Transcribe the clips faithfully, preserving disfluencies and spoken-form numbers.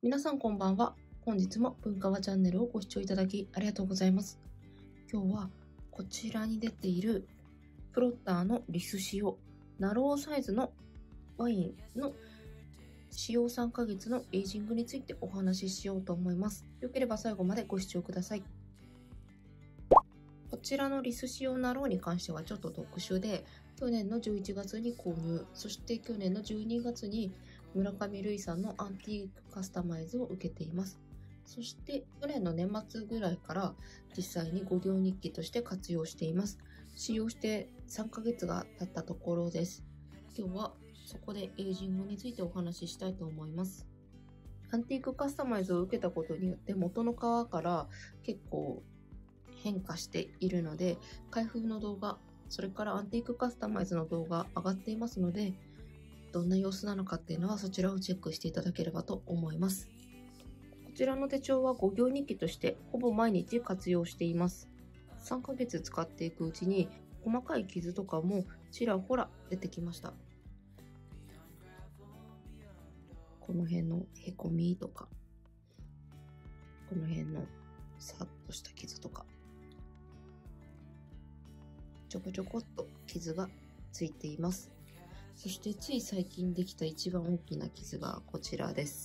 皆さんこんばんは。本日も文化はチャンネルをご視聴いただきありがとうございます。今日はこちらに出ているプロッターのリス使用ナローサイズのワインの使用さんかげつのエイジングについてお話ししようと思います。よければ最後までご視聴ください。こちらのリス使用ナローに関してはちょっと特殊で、去年のじゅういちがつに購入、そして去年のじゅうにがつに村上瑠衣さんのアンティークカスタマイズを受けています。そして去年の年末ぐらいから実際にご行日記として活用しています。使用してさんかげつが経ったところです。今日はそこでエイジングについてお話ししたいと思います。アンティークカスタマイズを受けたことによって元の革から結構変化しているので、開封の動画、それからアンティークカスタマイズの動画上がっていますので、どんな様子なのかっていうのはそちらをチェックしていただければと思います。こちらの手帳はご行日記としてほぼ毎日活用しています。さんかげつ使っていくうちに細かい傷とかもちらほら出てきました。この辺のへこみとか、この辺のさっとした傷とか、ちょこちょこっと傷がついています。そしてつい最近できた一番大きな傷がこちらです。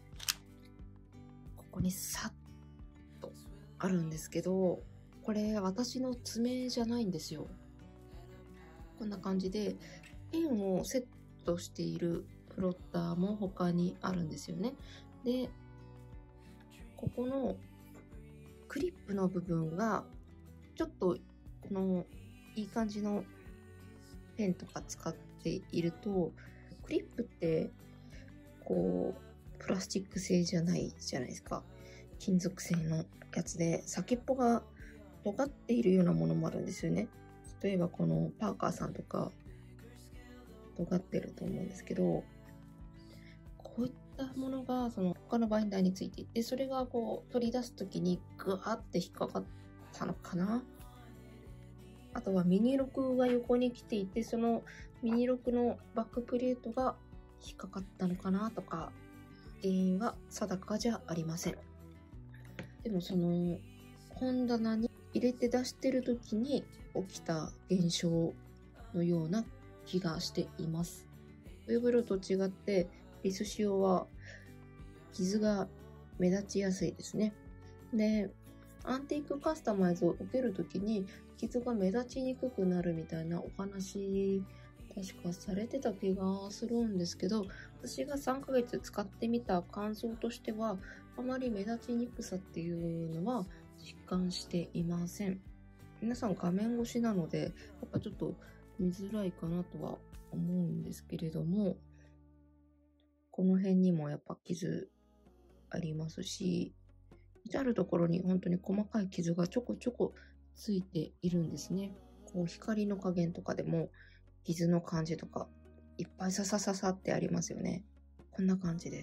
ここにさっとあるんですけど、これ私の爪じゃないんですよ。こんな感じでペンをセットしているプロッターも他にあるんですよね。で、ここのクリップの部分がちょっとこのいい感じのペンとか使っていると、クリップってこうプラスチック製じゃないじゃないですか。金属製のやつで先っぽが尖っているようなものもあるんですよね。例えばこのパーカーさんとか尖ってると思うんですけど、こういったものがその他のバインダーについていて、それがこう取り出すときにグワーって引っかかったのかな。あとはミニロクが横に来ていて、そのミニロクのバックプレートが引っかかったのかなとか、原因は定かじゃありません。でもその本棚に入れて出してる時に起きた現象のような気がしています。ウェブロと違ってリス使用は傷が目立ちやすいですね。で、アンティークカスタマイズを受けるときに傷が目立ちにくくなるみたいなお話確かされてた気がするんですけど、私がさんかげつ使ってみた感想としてはあまり目立ちにくさっていうのは実感していません。皆さん画面越しなのでやっぱちょっと見づらいかなとは思うんですけれども、この辺にもやっぱ傷ありますし、至るところに本当に細かい傷がちょこちょこついているんですね。こう光の加減とかでも傷の感じとかいっぱいササササってありますよね。こんな感じです。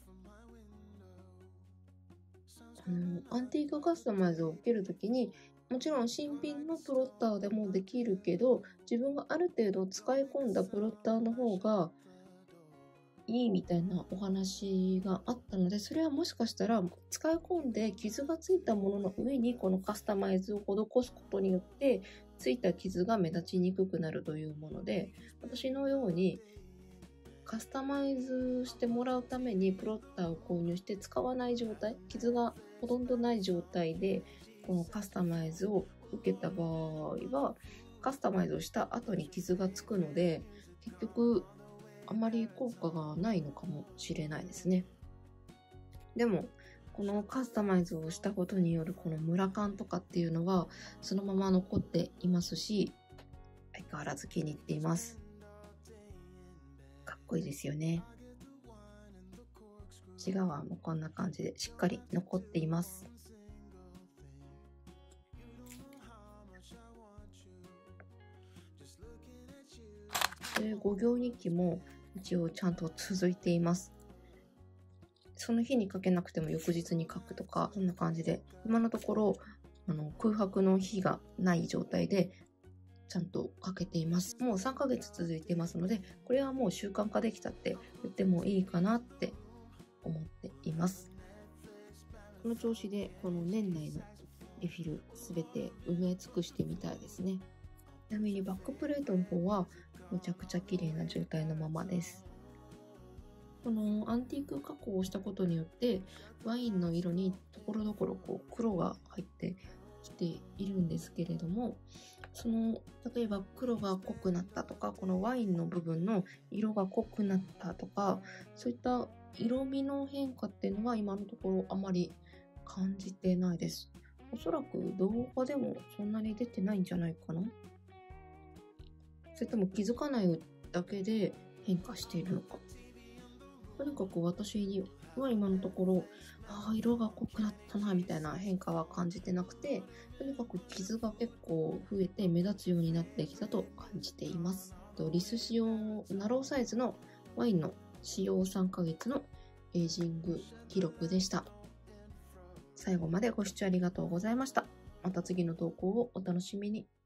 あのアンティークカスタマイズを受けるときにもちろん新品のプロッターでもできるけど、自分がある程度使い込んだプロッターの方がいいみたいなお話があったので、それはもしかしたら使い込んで傷がついたものの上にこのカスタマイズを施すことによってついた傷が目立ちにくくなるというもので、私のようにカスタマイズしてもらうためにプロッターを購入して使わない状態、傷がほとんどない状態でこのカスタマイズを受けた場合は、カスタマイズをした後に傷がつくので結局あまり効果がないのかもしれないですね。でもこのカスタマイズをしたことによるこのムラ感とかっていうのはそのまま残っていますし、相変わらず気に入っています。かっこいいですよね。内側もこんな感じでしっかり残っています。で、ご行日記も一応ちゃんと続いています。その日に書けなくても翌日に書くとか、そんな感じで今のところあの空白の日がない状態でちゃんと書けています。もうさんかげつ続いていますので、これはもう習慣化できたって言ってもいいかなって思っています。この調子でこの年内のリフィルすべて埋め尽くしてみたいですね。ちなみにバックプレートの方はむちゃくちゃ綺麗な状態のままです。このアンティーク加工をしたことによってワインの色にところどころこう黒が入ってきているんですけれども、その例えば黒が濃くなったとか、このワインの部分の色が濃くなったとか、そういった色味の変化っていうのは今のところあまり感じてないです。おそらく動画でもそんなに出てないんじゃないかな。それとも気づかないだけで変化しているのか。とにかく私には今のところ、ああ、色が濃くなったなみたいな変化は感じてなくて、とにかく傷が結構増えて目立つようになってきたと感じています。リス使用ナローサイズのワインの使用さんかげつのエイジング記録でした。最後までご視聴ありがとうございました。また次の投稿をお楽しみに。